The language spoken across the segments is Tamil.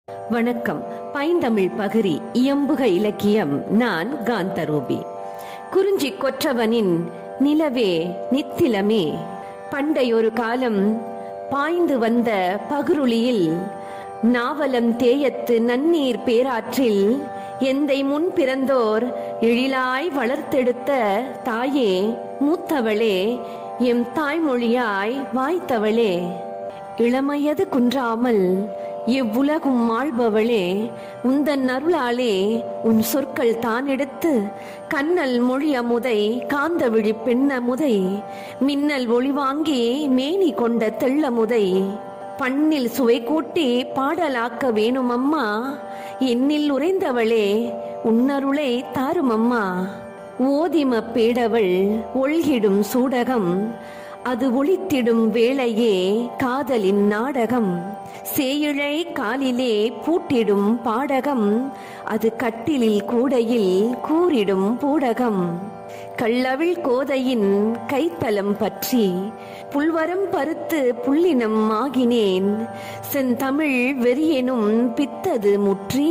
வணக்கம். பைந்தமிழ் பகரி இயம்புக இலக்கியம். நான் காந்தரூபி. குறிஞ்சி கொற்றவனின் நிலவே நித்திலமே. பண்டையொரு காலம் பாய்ந்து வந்த பகுருளியில் நாவலம் தேயத்து நன்னீர் பேராற்றில் எந்தை முன் பிறந்தோர் எழிலாய் வளர்த்தெடுத்த தாயே, மூத்தவளே, எம் தாய்மொழியாய் வாய்த்தவளே, இளமையது குன்றாமல் எவ்வுலகும் ஆள்பவளே, உந்தன் அருளாலே உன் சொற்கள் தான் எடுத்து கண்ணல் மொழி அமுதை, காந்த விழி பெண்ணமுதை, மின்னல் ஒளி வாங்கி மேனி கொண்ட தெள்ளமுதை, பண்ணில் சுவை கூட்டி பாடலாக்க வேணும் அம்மா, என்னில் உறைந்தவளே உன்னருளை தாரும் அம்மா. ஓதிம பேடவள் ஒழ்கிடும் சூடகம், அது ஒளித்திடும் வேளையே காதலின் நாடகம். சேயிழை காலிலே பூட்டிடும் பாடகம், அது கட்டிலில் கூடையில் கூறிடும் பூடகம். கள்ளவிழ் கோதையின் கைத்தலம் பற்றி புல்வரம் பருத்து புல்லினம் ஆகினேன், செந்தமிழ் வெறியெனும் பித்தது முற்றி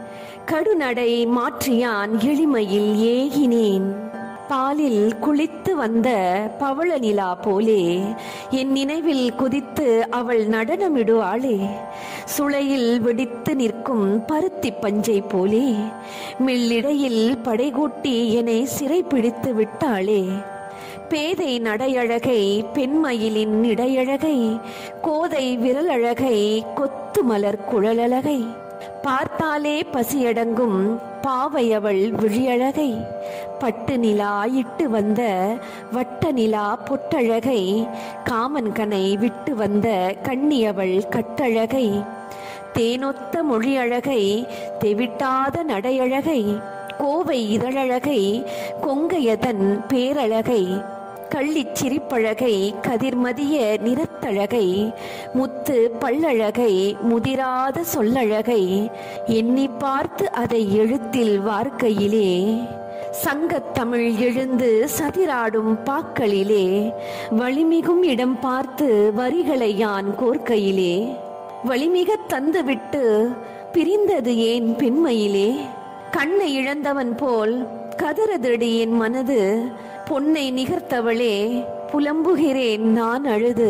கடுநடை மாற்றியான் எளிமையில் ஏகினேன். பாலில் குளித்து வந்த பவள நிலா போலே என் நினைவில் குதித்து அவள் நடனமிடுவாளே, சுளையில் வெடித்து நிற்கும் பருத்தி பஞ்சை போலே மெல்லிடையில் படைகூட்டி என்னை சிறை பிடித்து விட்டாளே. பேதை நடையழகை, பெண்மயிலின் இடையழகை, கோதை விரலழகை, கொத்து மலர் குழலழகை, பார்த்தாலே பசியடங்கும் பாவையவள் விழியழகை, பட்டு நிலா இட்டு வந்த வட்ட நிலா பொட்டழகை, காமன் கனை விட்டு வந்த கண்ணியவள் கட்டழகை, தேனொத்த மொழியழகை, தெவிட்டாத நடையழகை, கோவை இதழழகை, கொங்கையதன் பேரழகை, கள்ளிச் சிரிப்பழகை, கதிர்மதிய நிறத்தழகை, முத்து பல்லழகை, முதிராத சொல்லழகை, எண்ணி பார்த்து அதை எழுத்தில் வார்க்கையிலே, சங்கத்தமிழ் எழுந்து சதிராடும் பாக்களிலே, வலிமிகும் இடம் பார்த்து வரிகளை யான் கோர்க்கையிலே, வலிமிக தந்துவிட்டு பிரிந்தது ஏன் பெண்மையிலே, கண்ணை இழந்தவன் போல் கதறதடி என் மனது, பொன்னை நிகர்த்தவளே புலம்புகிறேன் நான் அழுது.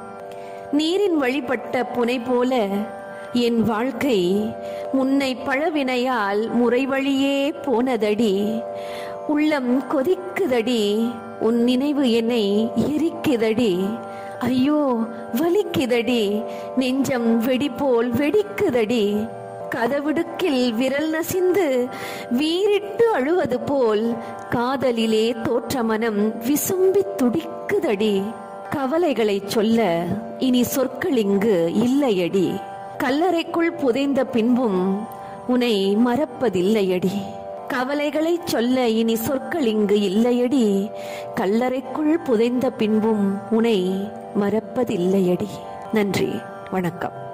நீரின் வழிபட்ட புனை போல என் வாழ்க்கை முன்னை பழவினையால் முறை வழியே போனதடி, உள்ளம் கொதிக்குதடி, உன் நினைவு என்னை எரிக்குதடி, ஐயோ வலிக்குதடி, நெஞ்சம் வெடிபோல் வெடிக்குதடி, கதவிடுக்கில் விரல் நசிந்து வீறிட்டு அழுவது போல் காதலிலே தோற்ற மனம் விசும்பி துடிக்குதடி. கவலைகளை சொல்ல இனி சொற்கள் இங்கு இல்லையடி, கல்லறைக்குள் புதைந்த பின்பும் உன்னை மறப்பதில்லையடி. கவலைகளை சொல்ல இனி சொற்கள் இங்கு இல்லையடி, கல்லறைக்குள் புதைந்த பின்பும் உன்னை மறப்பதில்லையடி. நன்றி, வணக்கம்.